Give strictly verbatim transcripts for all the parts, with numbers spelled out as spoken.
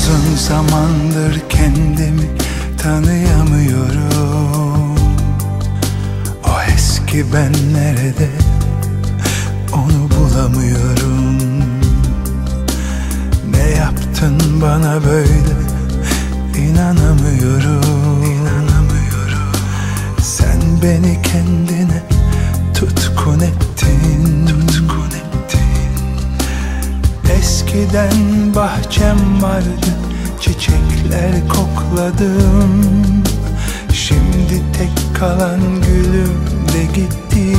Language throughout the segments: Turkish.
Uzun zamandır kendimi tanıyamıyorum. O eski ben nerede, onu bulamıyorum. Ne yaptın bana böyle, inanamıyorum. İnanamıyorum. Sen beni kendine tutkun ettin. Tutkun ettin. Eskiden bahçem vardı, çiçekler kokladım. Şimdi tek kalan gülüm de gitti.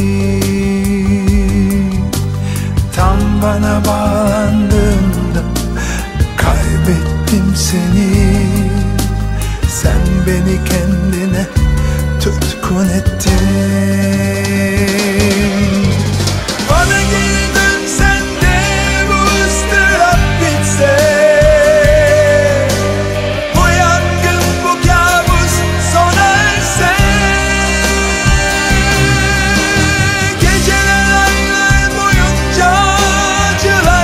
Tam bana bağlandığımda kaybettim seni. Sen beni kendine tutkun ettin. Bana geri dönsen de bu ıstırap bitse, bu yangın, bu kabus sona erse. Geceler aylar boyunca acılar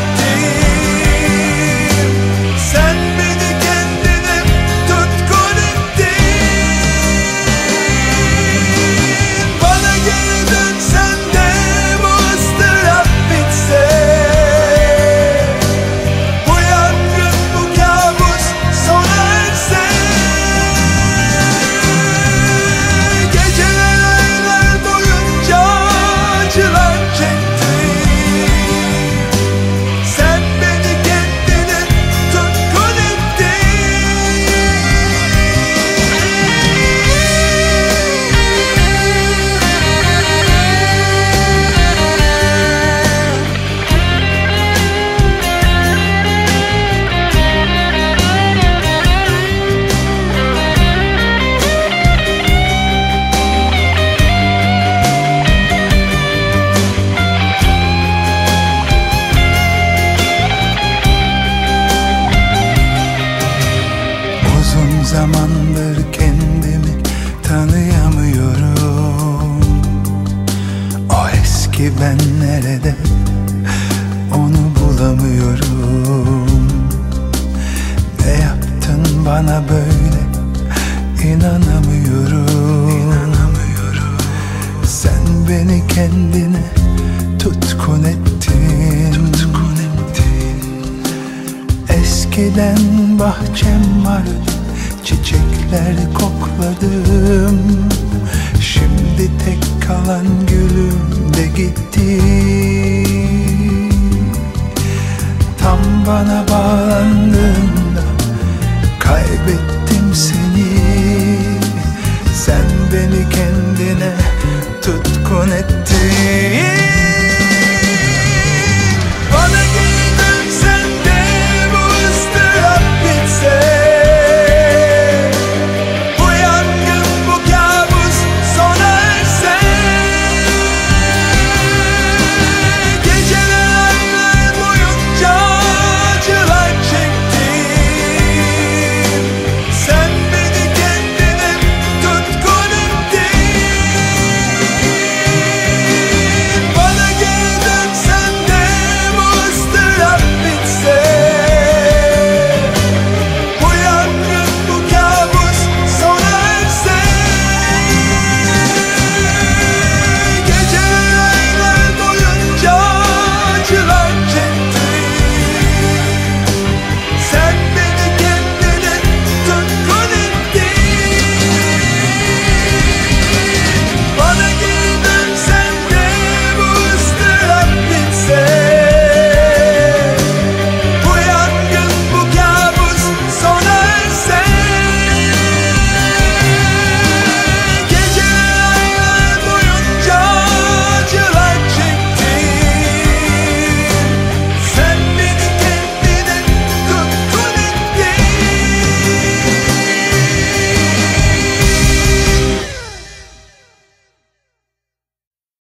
çektim. Sen beni kendine tutkun ettin. Bana geri dönsen de bu ıstırap bitse, bu yangın, bu kabus sona erse. Geceler aylar boyunca acılar çektim. Sen beni kendine tutkun ettin. Uzun zamandır kendimi tanıyamıyorum. O eski ben nerede, onu bulamıyorum. Ne yaptın bana böyle, inanamıyorum. İnanamıyorum. Sen beni kendine tutkun ettin. Tutkun ettin. Eskiden bahçem vardı, çiçekler kokladım. Şimdi tek kalan gülüm de gitti. Tam bana bağlandığında kaybettim seni. Sen beni kendine tutkun ettin.